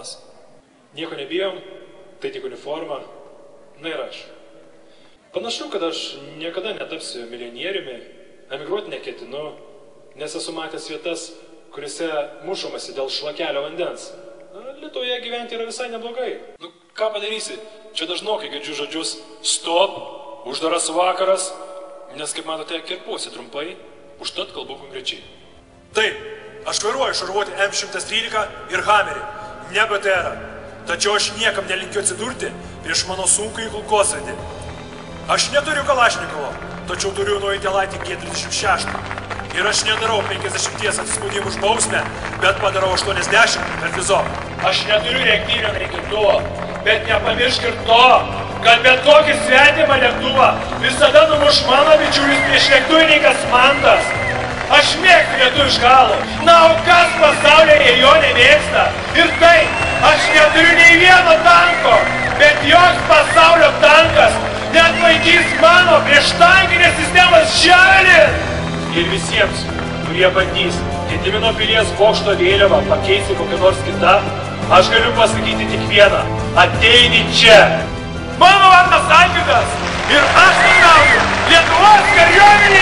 Labas. Nieko nebijom, tai tik uniforma. Na ir aš. Panašu, kad aš niekada netapsiu milijonieriumi, emigruoti neketinu, nes esu matęs vietas, kuriuose mušomasi dėl šlakelio vandens. Lietuvoje gyventi yra visai neblogai. Ką padarysi? Čia dažnokai girdžiu žodžius stop, uždaras vakaras, nes, kaip matote, kirpuosi trumpai, užtat kalbu konkrečiai. Taip, aš vairuoju šarvuoti M113 ir Hammerį, ne BTR. Tačiau aš niekam nelinkiu atsidurti prieš mano sunkųjį kulkosvaidį. Aš neturiu Kalašnikovo, tačiau turiu Nuitelaitį G36. Ir aš nedarau 50 atsispaudimų už bausmę, bet padarau 80 per vizor. Aš neturiu reaktyvinio naikintuvo, bet nepamiršk ir to, kad bet kokį svetimą lėktuvą visada numuš mano bičiulis priešlėktuvininkas Mantas. Aš mėgstu lietuvišką alų, na, o kas pasaulyje jo nemėgsta? Ir tai, aš neturiu nei vieno tanko, bet joks pasaulio tankas neatlaikys mano prieštankinės sistemos Javelin. Ir visiems, kurie bandys Gedimino pilies bokšto vėliavą pakeisti kokią nors kitą, aš galiu pasakyti tik vieną: ateini čia. Mano vardas Alvydas ir aš tarnauju Lietuvos kariuomenėje.